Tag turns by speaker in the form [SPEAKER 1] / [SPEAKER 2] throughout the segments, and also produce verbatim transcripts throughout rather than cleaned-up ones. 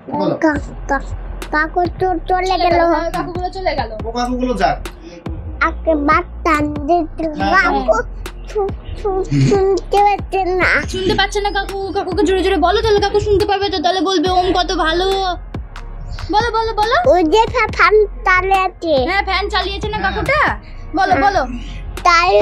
[SPEAKER 1] কাকু তো চলে গেল।
[SPEAKER 2] কাকুগুলো চলে গেল।
[SPEAKER 3] ও কাকুগুলো যাক।
[SPEAKER 1] আকে বাতান দিতে কাকু শুনতে পাচ্ছেন না।
[SPEAKER 2] শুনতে পাচ্ছেন না কাকু? কাকুকে জোরে জোরে বলো, তাহলে কাকু শুনতে পারবে, তো তাহলে বলবে ওম কত ভালো। বলো বলো বলো।
[SPEAKER 1] ওই যে ফ্যান চালিয়েছে।
[SPEAKER 2] হ্যাঁ, ফ্যান চালিয়েছে না কাকুটা? বলো বলো।
[SPEAKER 1] তাই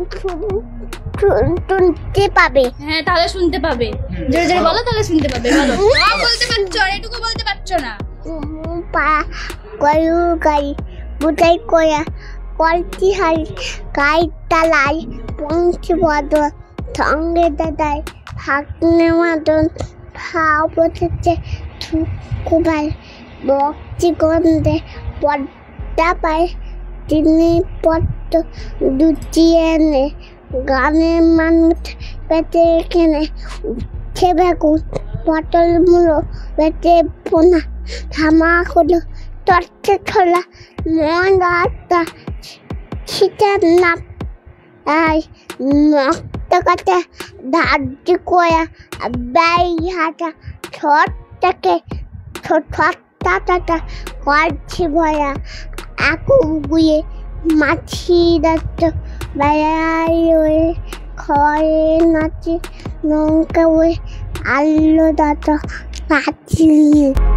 [SPEAKER 1] শুনতে পাবে।
[SPEAKER 2] হ্যাঁ, তাহলে শুনতে পাবে। জোরে জোরে বলো, তাহলে শুনতে পাবে। বলো। সব বলতে পারছো, আর এটুকু বলতে পারছো না।
[SPEAKER 1] পা কয়ু গাই বুঝাই কয়া কলটি হাই গাই তালাই পঞ্চি বদ সঙ্গে দাদাই ভাগ্নে মাদন ভাও বসেছে খুবাই বক্তি গন্ধে পদ্মা পায় তিনি পদ্ম দুচিয়ে এনে গানের মানুষ পেটে কেনে উঠে বেগুন পটল মূলো পেটে পোনা ধামা হলো তর্কে ছোলা মন রাস্তা ছিটার নাপ আই নক্ত কাটা ধার্য কয়া ব্যয় হাটা ছোটটাকে ছোটটা করছি ভয়া আকু গুয়ে মাছি দাঁত বেড়াই ওয়ে খয়ে নাচে নৌকা ওয়ে আলো দাঁত পাচ্ছি।